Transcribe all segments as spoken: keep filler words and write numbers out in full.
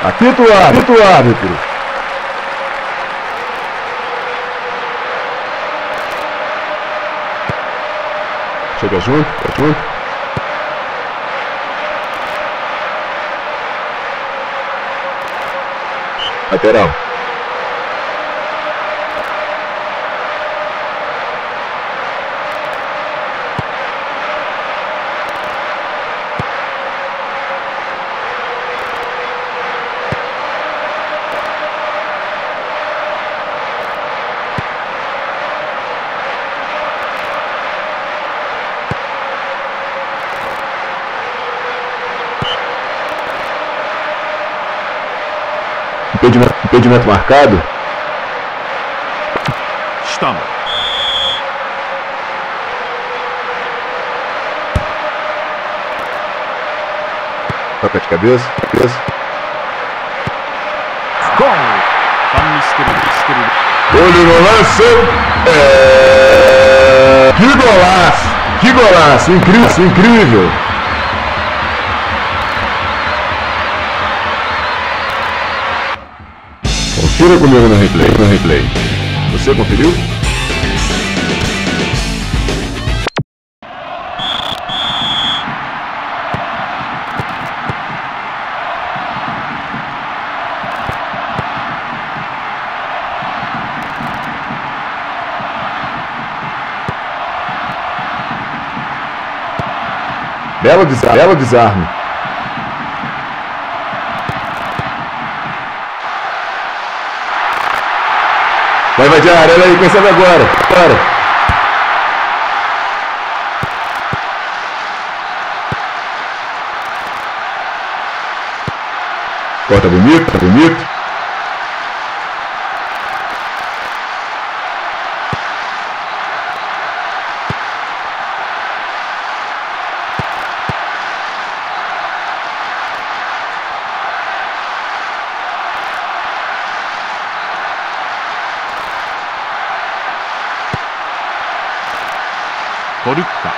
Apita o árbitro, apita o árbitro. Chega junto, chega junto. Lateral. Impedimento, impedimento marcado. Estamos. Toca de cabeça, cabeça. Gol! Olho no lance. É... Que golaço! Que golaço! Incrível, incrível! Confira comigo no replay, no replay. Você conferiu? Belo desarme, belo desarme. Vai invadir a área, olha aí, quem sabe agora. Para. Corta bonito, tá bonito. ポルッカ、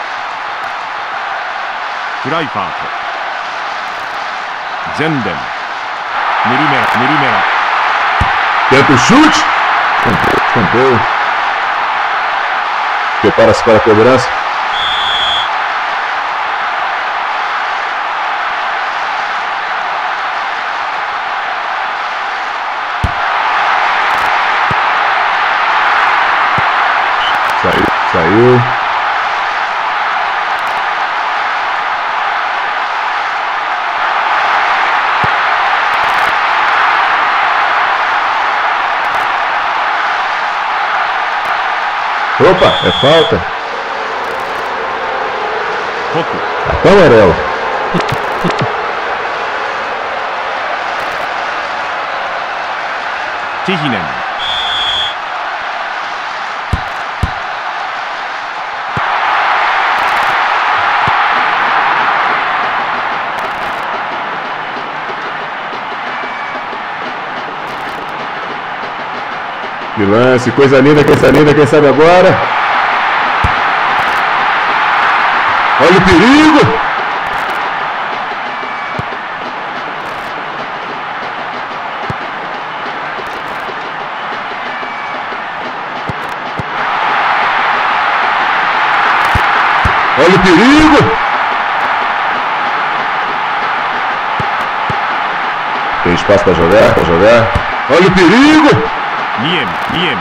クライファート、ゼンデン、ヌルメラ、ヌルメラ。 Tenta o chute. Escanteio. Prepara-se para a cobrança. Saiu, saiu. Opa, é falta. Cartão amarelo. Tihinen. Que lance, coisa linda, coisa linda, quem sabe agora? Olha o perigo! Olha o perigo! Tem espaço para jogar, para jogar. Olha o perigo! Niem, Niem.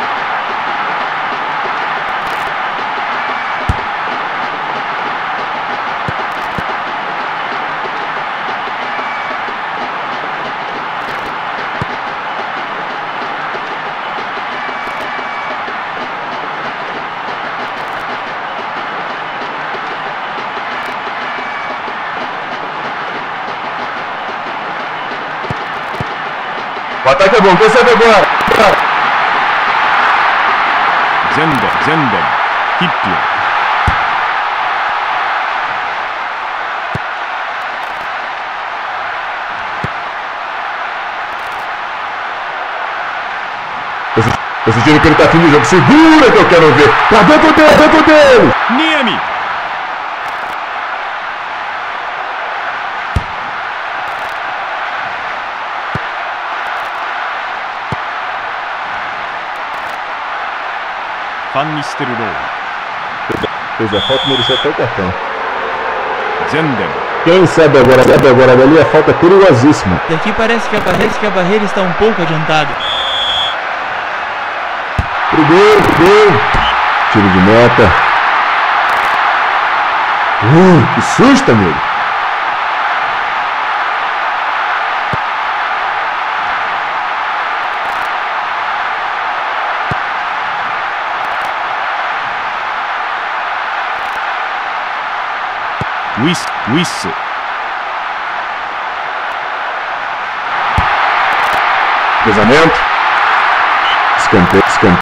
O ataque é bom, quem sabe agora? Zenden, Zenden, Hippion. Tô sentindo que ele tá fim do jogo. Segura que eu quero ver. Tá dentro dele, dentro dele. Niemi. ファンニステルロー Fez a falta, merecia até o cartão. ゼンデン Quem sabe agora, sabe agora dali a falta perigosíssima. Daqui parece que a barreira, que a barreira está um pouco adiantada. Pro gol, pro gol. Tiro de meta. Uh, que susto, amigo. Wiss, Wiss. Cruzamento. Escanteio, escanteio.